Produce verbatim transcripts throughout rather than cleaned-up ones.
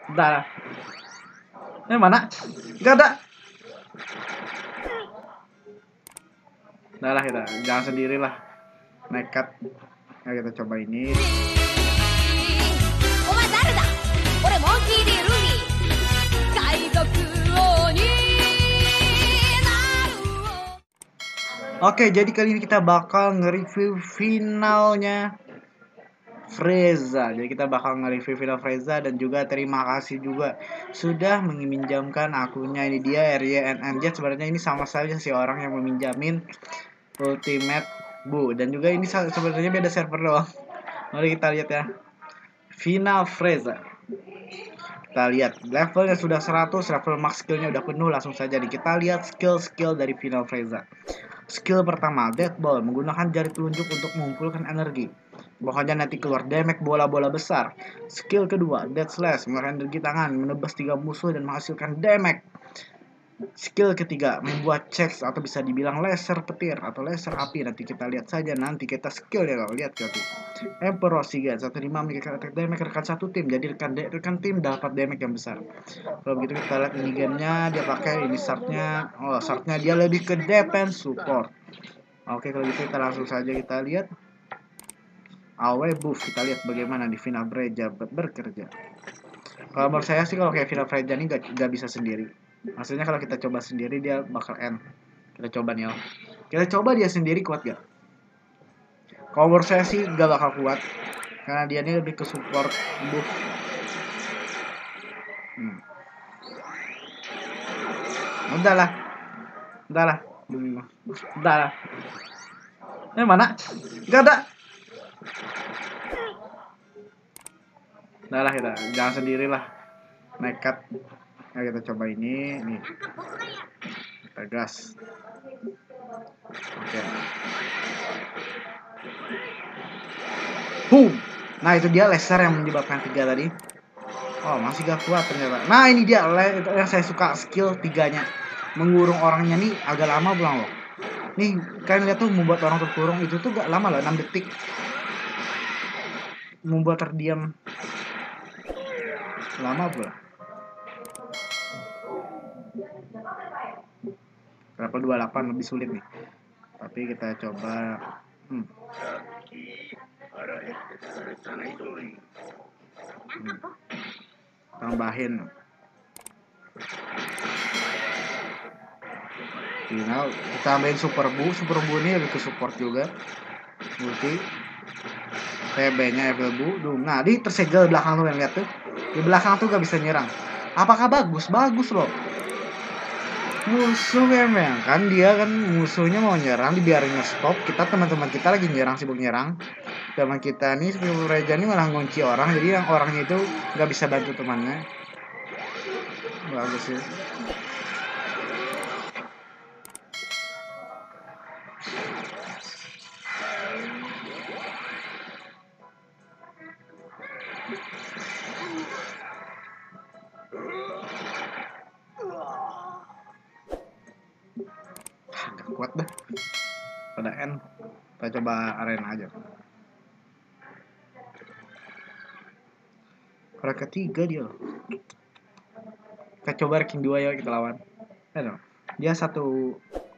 Udah lah. Eh mana? Gak ada. Udah lah kita, jangan sendirilah. Nekat. Nah, kita coba ini. Oke, jadi kali ini kita bakal nge-review finalnya Freza. Jadi kita bakal nge-review final Freza dan juga terima kasih juga sudah meminjamkan akunnya. Ini dia R Y N N Z. Sebenarnya ini sama saja si orang yang meminjamin Ultimate Bu, dan juga ini sebenarnya beda server doang. Mari kita lihat ya. Final Freza. Kita lihat levelnya sudah seratus, level max skillnya udah penuh. Langsung saja nih kita lihat skill-skill dari Final Freza. Skill pertama, Death Ball, menggunakan jari telunjuk untuk mengumpulkan energi. Pokoknya nanti keluar damage bola-bola besar. Skill kedua, Death Slash, mengeluarkan energi tangan, menebas tiga musuh dan menghasilkan damage. Skill ketiga, membuat checks atau bisa dibilang laser petir atau laser api. Nanti kita lihat saja, nanti kita skill ya kalau lihat nanti. Emperor Sigan, satu lima memberikan attack damage rekan satu tim. Jadi rekan rekan tim dapat damage yang besar. Kalau begitu kita lihat minigamenya, dia pakai ini startnya. Oh, startnya dia lebih ke defense support. Oke, kalau gitu kita langsung saja kita lihat A W buff. Kita lihat bagaimana di final Freza bekerja. Kalau menurut saya sih kalau kayak final Freza ini gak, gak bisa sendiri. Maksudnya kalau kita coba sendiri dia bakal end. Kita coba nih, kita coba dia sendiri kuat gak? Kalau menurut saya sih gak bakal kuat, karena dia ini lebih ke support buff. Hmm. Udahlah, udahlah, hmm. udahlah. Eh mana? Gak ada. Udahlah kita, jangan sendirilah. Nekat. Nah, kita coba ini, nih. Kita gas. Oke. Okay. Boom. Nah, itu dia laser yang menyebabkan tiga tadi. Oh, masih gak kuat ternyata. Nah, ini dia yang saya suka skill tiganya. Mengurung orangnya nih agak lama pulang loh. Nih, kalian lihat tuh membuat orang terkurung itu tuh gak lama loh, enam detik. Membuat terdiam lama pula. Level dua puluh delapan lebih sulit nih. Tapi kita coba hmm. Hmm. Tambahin. Final kita tambahin super bu, super bu ini lebih ke support juga. Multi T B-nya Evil Bu. Duh, nah, di tersegel belakang tuh yang lihat tuh. Di belakang tuh gak bisa nyerang. Apakah bagus? Bagus loh. Musuh memang kan dia kan musuhnya mau nyerang dibiarin nge-stop. Kita teman-teman kita lagi nyerang, sibuk nyerang. Teman kita nih Freza ini malah ngunci orang, jadi yang orangnya itu gak bisa bantu temannya. Bagus sih. Gak kuat dah. Pada N. Kita coba arena aja. Orang ketiga dia. Kita coba ranking dua ya kita lawan. Eh, dia satu.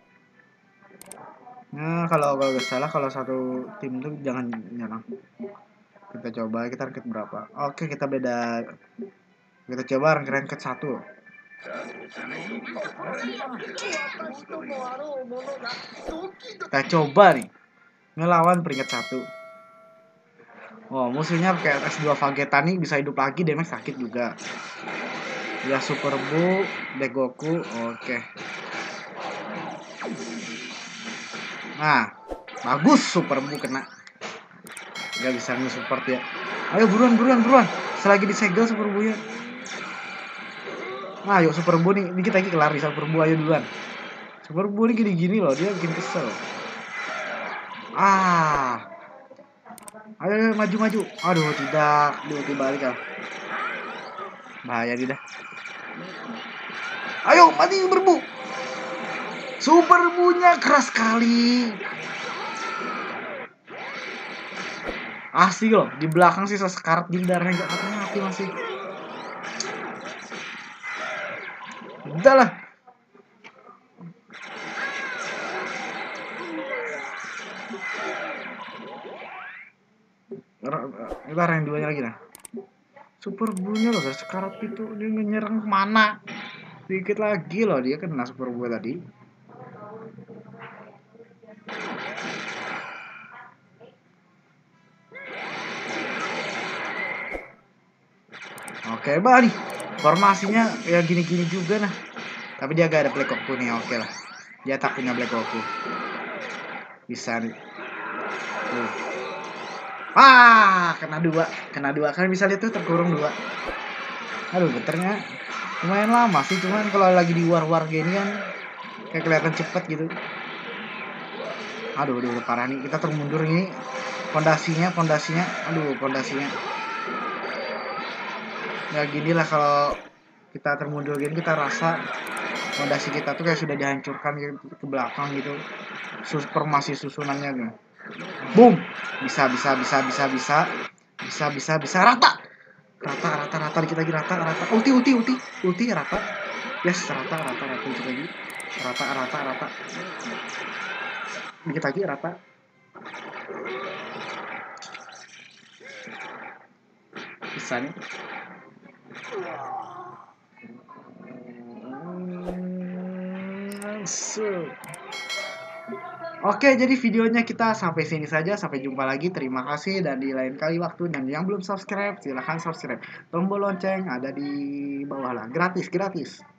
Nah, kalau kalau gak salah kalau satu tim tuh jangan nyerang. Kita coba kita rank berapa. Oke, kita beda. Kita coba rank rank satu. Kita coba nih ngelawan peringkat satu. Oh, musuhnya kayak S dua Vegeta nih bisa hidup lagi, damage sakit juga. Ya Super Bu, Degoku, oke. Nah, bagus Super Bu kena. Gak bisa nge-support ya. Ayo buruan buruan buruan. Selagi disegel Super Bu ya. Nah, ayo Super Bu nih, dikit lagi kelar nih Super Bu, ayo duluan. Super Bu nih gini-gini loh, dia bikin kesel. Ah. Ayo, ayo maju maju. Aduh, tidak, dia dibalik ah. Bahaya dia dah. Ayo, mati Super Bu. Super Bu-nya keras sekali. Asli loh, di belakang sisa sekarat di darahnya gak mati masih. Udah lah. Kita rank duanya lagi nah. Super Blue-nya loh guys, sekarat itu dia menyerang kemana? Dikit lagi loh dia kena Super Blue tadi. Oke, bah nih. Formasinya ya gini-gini juga nah. Tapi dia gak ada Black Goku nih, oke lah. Dia tak punya Black Goku. Bisa nih. Tuh. Ah, kena dua, kena dua. Kalian bisa lihat tuh terkurung dua. Aduh, benternya lumayan lama sih, cuman kalau lagi di war-war gini kan kayak kelihatan cepet gitu. Aduh, aduh, parah nih. Kita termundur ini. Fondasinya, fondasinya. Aduh, fondasinya. Ya gini lah kalau kita termundur gini kita rasa fondasi kita tuh kayak sudah dihancurkan gitu, ke belakang gitu. Formasi susunannya gitu. Boom. Bisa, bisa, bisa, bisa, bisa. Bisa, bisa, bisa. Rata. Rata, rata, rata. Dikit lagi rata, rata. Ulti, ulti, ulti. Ulti, rata. Yes, rata, rata, rata. Dikit lagi. Rata, rata, rata. Dikit lagi, rata. Bisa nih. Oke, jadi videonya kita sampai sini saja. Sampai jumpa lagi. Terima kasih dan di lain kali waktu. Dan yang belum subscribe, silahkan subscribe. Tombol lonceng ada di bawah lah. Gratis, gratis.